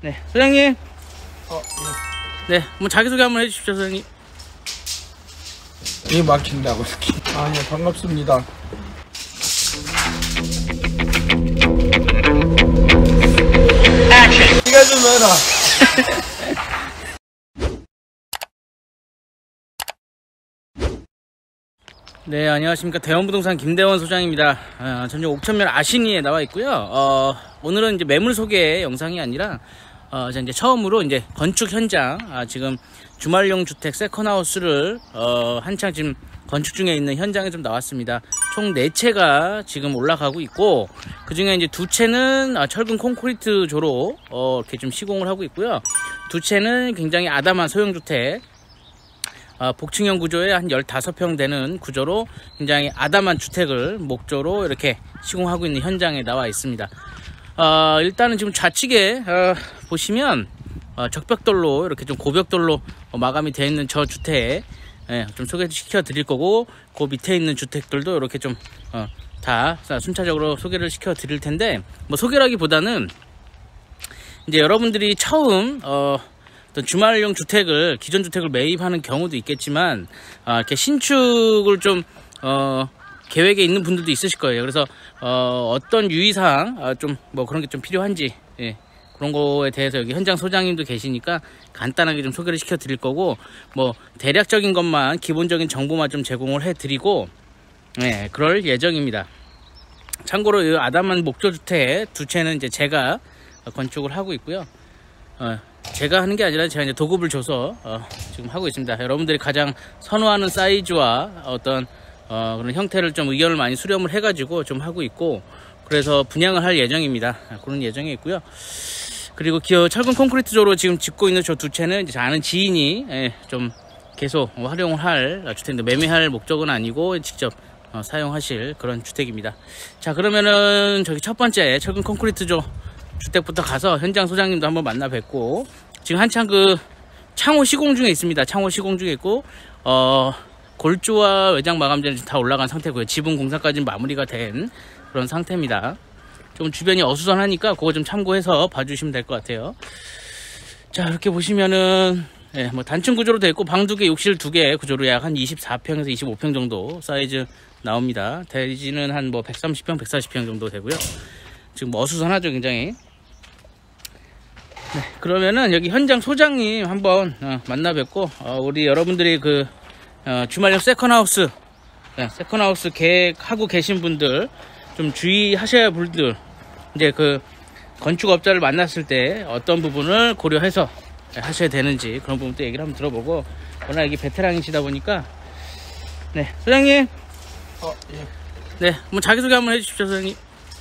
네, 소장님. 예. 네, 뭐 자기소개 한번 해주십시오, 소장님. 이 막힌다고. 아, 예, 반갑습니다. 네가 좀 해라. 네, 안녕하십니까. 대원부동산 김대원 소장입니다. 전주 옥천면 아신이에 나와 있고요. 오늘은 이제 매물 소개 영상이 아니라, 이제 처음으로 이제 건축 현장, 지금 주말용 주택 세컨하우스를, 한창 지금 건축 중에 있는 현장에 좀 나왔습니다. 총 4채가 지금 올라가고 있고, 그 중에 이제 2채는 철근 콘크리트 조로, 이렇게 좀 시공을 하고 있고요. 2채는 굉장히 아담한 소형주택, 복층형 구조에 한 15평 되는 구조로 굉장히 아담한 주택을 목조로 이렇게 시공하고 있는 현장에 나와 있습니다. 일단은 지금 좌측에 보시면 적벽돌로 이렇게 좀 고벽돌로 마감이 되어 있는 저 주택 좀 소개시켜 드릴 거고, 그 밑에 있는 주택들도 이렇게 좀 다 순차적으로 소개를 시켜 드릴 텐데, 뭐 소개라기보다는 이제 여러분들이 처음 어떤 주말용 주택을, 기존 주택을 매입하는 경우도 있겠지만, 이렇게 신축을 좀 계획에 있는 분들도 있으실 거예요. 그래서 어떤 유의사항 좀 뭐 그런 게 좀 필요한지, 그런 거에 대해서 여기 현장 소장님도 계시니까 간단하게 좀 소개를 시켜 드릴 거고, 뭐 대략적인 것만, 기본적인 정보만 좀 제공을 해 드리고, 그럴 예정입니다. 참고로 이 아담한 목조 주택 2채는 이제 제가 건축을 하고 있고요. 제가 하는 게 아니라 제가 이제 도급을 줘서 지금 하고 있습니다. 여러분들이 가장 선호하는 사이즈와 어떤 그런 형태를 좀 의견을 많이 수렴을 해가지고 좀 하고 있고, 그래서 분양을 할 예정입니다. 그런 예정이 있고요. 그리고 철근 콘크리트조로 지금 짓고 있는 저 2채는 이제 아는 지인이 좀 계속 활용을 할 주택인데, 매매할 목적은 아니고 직접 사용하실 그런 주택입니다. 자, 그러면은 저기 첫 번째 철근 콘크리트조 주택부터 가서 현장 소장님도 한번 만나 뵙고, 지금 한창 그 창호 시공 중에 있습니다. 창호 시공 중에 있고, 골조와 외장 마감재는 다 올라간 상태고요. 지붕 공사까지 마무리가 된 그런 상태입니다. 좀 주변이 어수선하니까 그거 좀 참고해서 봐주시면 될 것 같아요. 자, 이렇게 보시면은 뭐 단층 구조로 되어 있고, 방 2개, 욕실 2개 구조로 약 한 24평에서 25평 정도 사이즈 나옵니다. 대지는 한 뭐 130평, 140평 정도 되고요. 지금 뭐 어수선하죠, 굉장히. 그러면은 여기 현장 소장님 한번 만나 뵙고, 우리 여러분들이 그 주말용 세컨하우스 계획하고 계신 분들, 좀 주의하셔야 할 분들, 이제 그 건축업자를 만났을 때 어떤 부분을 고려해서 하셔야 되는지, 그런 부분도 얘기를 한번 들어보고, 워낙 여기 베테랑이시다 보니까. 네, 소장님. 예. 네, 뭐 자기소개 한번 해주십시오, 소장님.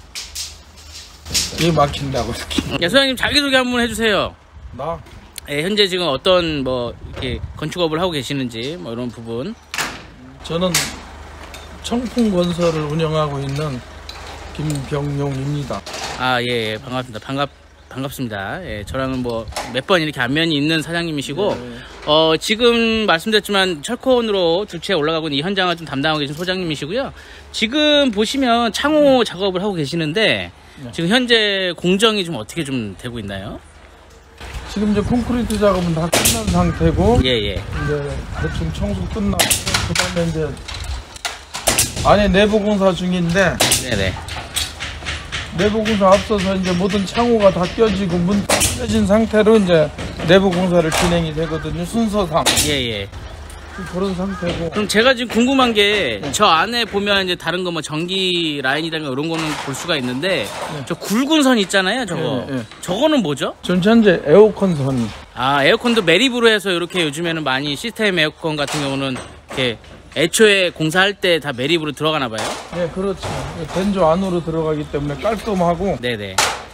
이 막힌다고. 네, 소장님 자기소개 한번 해주세요. 나? 현재 지금 어떤 뭐 이렇게 건축업을 하고 계시는지, 뭐 이런 부분. 저는 청풍건설을 운영하고 있는 김병용입니다. 예, 반갑습니다. 반갑습니다. 저랑은 뭐 몇 번 이렇게 안면이 있는 사장님이시고, 지금 말씀드렸지만 철콘으로 2채 올라가고 있는 이 현장을 좀 담당하고 계신 소장님이시고요. 지금 보시면 창호 작업을 하고 계시는데, 지금 현재 공정이 좀 어떻게 좀 되고 있나요? 지금 이제 콘크리트 작업은 다 끝난 상태고, 예. 이제 대충 청소 끝나고, 그 다음에 이제 안에 내부 공사 중인데, 네네. 내부 공사 앞서서 이제 모든 창호가 다 껴지고 문 다 껴진 상태로 이제 내부 공사를 진행이 되거든요, 순서상. 예. 그런 상태고. 그럼 제가 지금 궁금한 게, 저 안에 보면 이제 다른 거 뭐 전기 라인이라든가 이런 거는 볼 수가 있는데, 저 굵은 선 있잖아요, 저거. 저거는 뭐죠? 전 현재 에어컨 선. 에어컨도 매립으로 해서 이렇게 요즘에는 많이 시스템 에어컨 같은 경우는 이렇게 애초에 공사할 때 다 매립으로 들어가나 봐요. 네, 그렇죠. 덴조 안으로 들어가기 때문에 깔끔하고. 네네.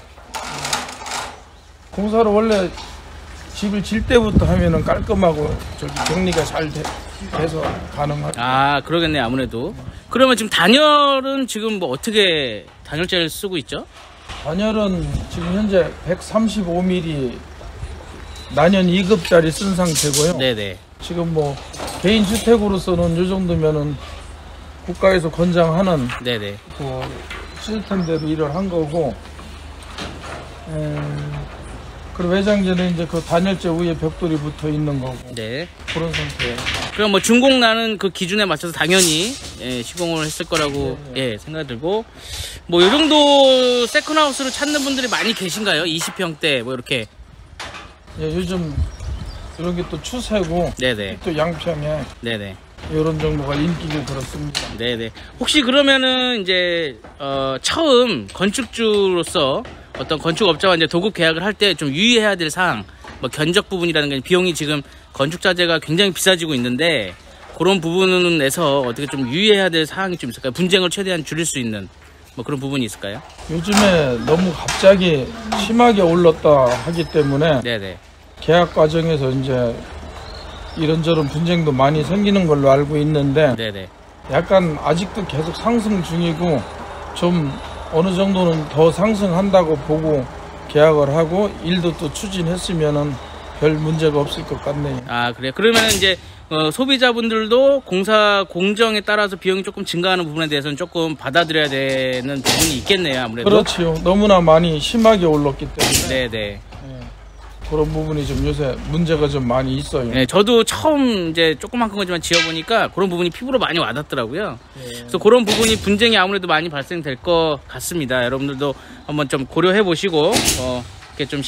공사를 원래 집을 질 때부터 하면은 깔끔하고 저기 정리가 잘 돼서 가능하죠. 그러겠네, 아무래도. 그러면 지금 단열은 지금 뭐 어떻게 단열재를 쓰고 있죠? 단열은 지금 현재 135mm 난연 2급짜리 쓴 상태고요. 네네. 지금 뭐 개인 주택으로서는 이 정도면은 국가에서 권장하는 네네. 그 시스템대로 일을 한 거고, 그리고 외장재는 이제 그 단열재 위에 벽돌이 붙어 있는 거고. 네. 그런 상태예요. 그럼 뭐 준공 나는 그 기준에 맞춰서 당연히 예, 시공을 했을 거라고 예, 생각이 들고, 뭐 요 정도 세컨하우스를 찾는 분들이 많이 계신가요? 20평대 뭐 이렇게. 예, 요즘 이런 게 또 추세고 네네. 또 양평에 네네. 이런 정도가 인기고 그렇습니다. 네네. 혹시 그러면은 이제 처음 건축주로서 어떤 건축업자와 이제 도급 계약을 할 때 좀 유의해야 될 사항, 뭐 견적 부분이라는 게, 비용이 지금 건축자재가 굉장히 비싸지고 있는데 그런 부분에서 어떻게 좀 유의해야 될 사항이 좀 있을까요? 분쟁을 최대한 줄일 수 있는 뭐 그런 부분이 있을까요? 요즘에 너무 갑자기 심하게 올랐다 하기 때문에 네네. 계약 과정에서 이제 이런저런 분쟁도 많이 생기는 걸로 알고 있는데, 네네. 약간 아직도 계속 상승 중이고 좀 어느 정도는 더 상승한다고 보고 계약을 하고 일도 또 추진했으면은 별 문제가 없을 것 같네요. 아, 그래요. 그러면 이제 소비자분들도 공사 공정에 따라서 비용이 조금 증가하는 부분에 대해서는 조금 받아들여야 되는 부분이 있겠네요, 아무래도. 그렇지요. 너무나 많이 심하게 올랐기 때문에. 네네. 그런 부분이 좀 요새 문제가 좀 많이 있어요. 네, 저도 처음 이제 조그만한 거지만 지어보니까 그런 부분이 피부로 많이 와닿더라고요. 그래서 그런 부분이 분쟁이 아무래도 많이 발생될 것 같습니다. 여러분들도 한번 좀 고려해 보시고 이렇게 좀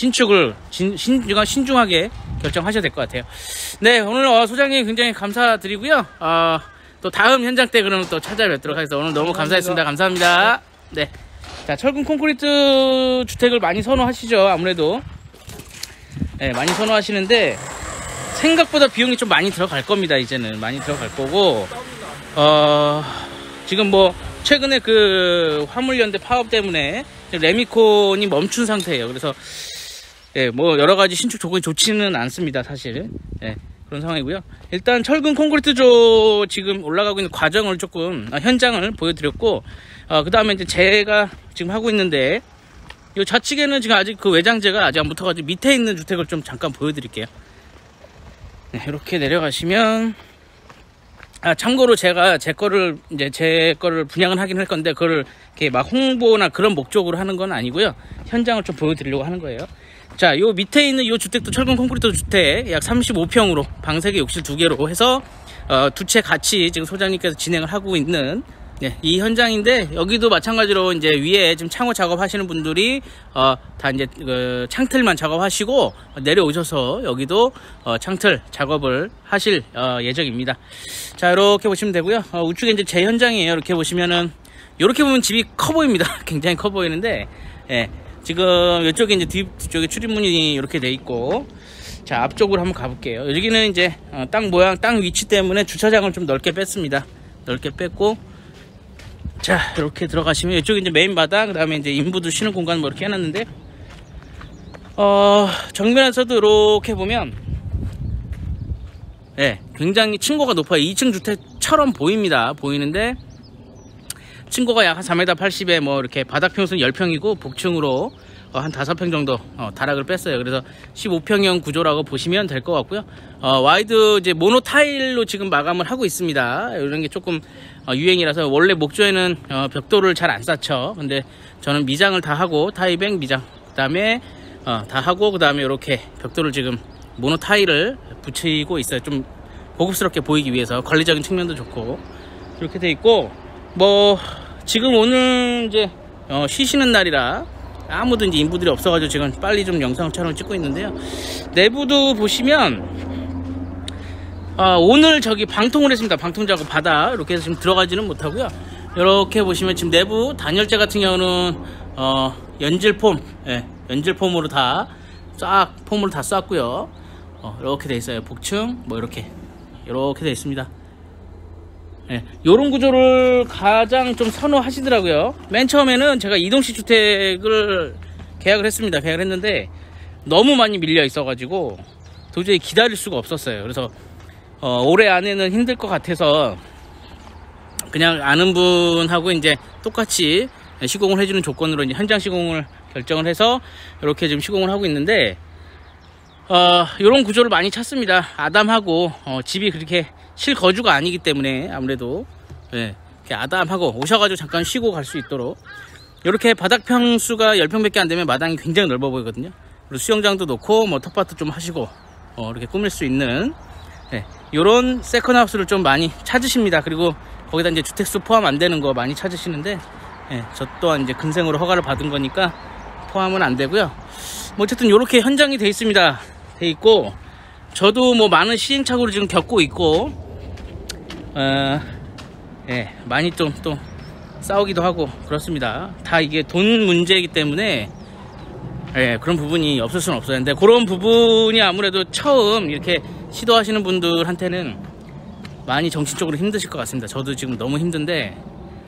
신중하게 결정하셔야 될 것 같아요. 네, 오늘 소장님 굉장히 감사드리고요. 또 다음 현장 때 그러면 또 찾아뵙도록 하겠습니다. 오늘 너무 감사했습니다. 감사합니다. 네, 자, 철근 콘크리트 주택을 많이 선호하시죠, 아무래도. 네, 많이 선호하시는데 생각보다 비용이 좀 많이 들어갈 겁니다. 이제는 많이 들어갈 거고, 지금 뭐 최근에 그 화물연대 파업 때문에 레미콘이 멈춘 상태예요. 그래서 예, 뭐 여러 가지 신축 조건이 좋지는 않습니다, 사실. 예, 그런 상황이고요. 일단 철근 콘크리트조 지금 올라가고 있는 과정을 조금 현장을 보여드렸고, 그 다음에 이제 제가 지금 하고 있는데, 이 좌측에는 지금 아직 그 외장재가 아직 안 붙어가지고 밑에 있는 주택을 좀 잠깐 보여드릴게요. 네, 이렇게 내려가시면, 참고로 제가 제 거를 분양을 하긴 할 건데, 그걸 이렇게 막 홍보나 그런 목적으로 하는 건 아니고요. 현장을 좀 보여드리려고 하는 거예요. 자, 요 밑에 있는 요 주택도 철근 콘크리트 주택 약 35평으로 방세개 욕실 2개로 해서 두 채 같이 지금 소장님께서 진행을 하고 있는, 네, 이 현장인데, 여기도 마찬가지로 이제 위에 지금 창호 작업하시는 분들이 다 이제 창틀만 작업하시고 내려오셔서 여기도 창틀 작업을 하실 예정입니다. 자, 이렇게 보시면 되고요. 우측에 이제 제 현장이에요. 이렇게 보시면은, 이렇게 보면 집이 커 보입니다. 굉장히 커 보이는데, 예, 지금 이쪽에 이제 뒤쪽에 출입문이 이렇게 돼 있고, 자, 앞쪽으로 한번 가볼게요. 여기는 이제 땅 모양, 땅 위치 때문에 주차장을 좀 넓게 뺐습니다. 넓게 뺐고, 자, 이렇게 들어가시면 이쪽이 이제 메인 바닥, 그 다음에 이제 인부들 쉬는 공간 뭐 이렇게 해놨는데, 정면에서도 이렇게 보면, 예, 굉장히 층고가 높아요. 2층 주택처럼 보입니다. 보이는데, 층고가 약 한 4m 80에 뭐 이렇게 바닥 평수는 10평이고, 복층으로 한 5평 정도 다락을 뺐어요. 그래서 15평형 구조라고 보시면 될 것 같고요. 와이드 이제 모노 타일로 지금 마감을 하고 있습니다. 이런 게 조금 유행이라서, 원래 목조에는 벽돌을 잘 안 쌓죠. 근데 저는 미장을 다 하고, 타이백 미장, 그 다음에 다 하고, 그 다음에 이렇게 벽돌을 지금 모노 타일을 붙이고 있어요. 좀 고급스럽게 보이기 위해서, 관리적인 측면도 좋고 이렇게 돼 있고, 뭐 지금 오늘 이제 쉬시는 날이라 아무도 이제 인부들이 없어가지고 지금 빨리 좀 영상 촬영 찍고 있는데요. 내부도 보시면 오늘 저기 방통을 했습니다. 방통 작업 바닥 이렇게 해서 지금 들어가지는 못하고요. 이렇게 보시면 지금 내부 단열재 같은 경우는 연질폼, 예, 연질폼으로 다 폼으로 다 쐈고요. 이렇게 돼 있어요. 복층 뭐 이렇게 돼 있습니다. 예, 요런 구조를 가장 좀 선호하시더라고요. 맨 처음에는 제가 이동식 주택을 계약을 했는데 너무 많이 밀려 있어가지고 도저히 기다릴 수가 없었어요. 그래서 올해 안에는 힘들 것 같아서 그냥 아는 분하고 이제 똑같이 시공을 해주는 조건으로 이제 현장 시공을 결정을 해서 이렇게 지금 시공을 하고 있는데, 요런 구조를 많이 찾습니다. 아담하고 집이 그렇게 실거주가 아니기 때문에 아무래도, 예, 이렇게 아담하고 오셔가지고 잠깐 쉬고 갈 수 있도록, 이렇게 바닥 평수가 10평밖에 안 되면 마당이 굉장히 넓어 보이거든요. 그리고 수영장도 놓고 뭐 텃밭도 좀 하시고 이렇게 꾸밀 수 있는 요런 세컨하우스를 좀 많이 찾으십니다. 그리고 거기다 이제 주택수 포함 안 되는 거 많이 찾으시는데 저 또한 이제 근생으로 허가를 받은 거니까 포함은 안 되고요. 뭐 어쨌든 요렇게 현장이 돼 있습니다. 돼 있고 저도 뭐 많은 시행착오를 지금 겪고 있고 많이 좀 또 싸우기도 하고 그렇습니다. 다 이게 돈 문제이기 때문에 그런 부분이 없을 수는 없어요. 근데 그런 부분이 아무래도 처음 이렇게 시도하시는 분들한테는 많이 정신적으로 힘드실 것 같습니다. 저도 지금 너무 힘든데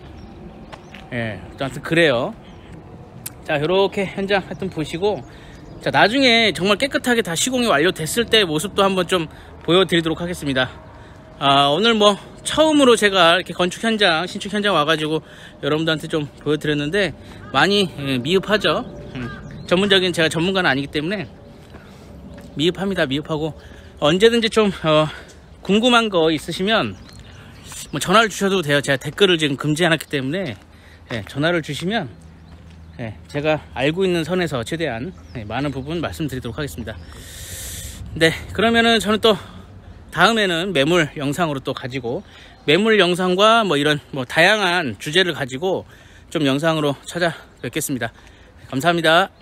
아무튼 그래요. 자, 이렇게 현장 하여튼 보시고, 자, 나중에 정말 깨끗하게 다 시공이 완료됐을 때 모습도 한번 좀 보여드리도록 하겠습니다. 오늘 뭐 처음으로 제가 이렇게 건축 현장, 신축 현장 와가지고 여러분들한테 좀 보여드렸는데 많이 미흡하죠. 전문적인 제가 전문가는 아니기 때문에 미흡합니다. 미흡하고 언제든지 좀 궁금한 거 있으시면 뭐 전화를 주셔도 돼요. 제가 댓글을 지금 금지해놨기 때문에 전화를 주시면 제가 알고 있는 선에서 최대한 많은 부분 말씀드리도록 하겠습니다. 네, 그러면은 저는 또 다음에는 매물 영상으로 또 가지고 매물 영상과 뭐 이런 뭐 다양한 주제를 가지고 좀 영상으로 찾아뵙겠습니다. 감사합니다.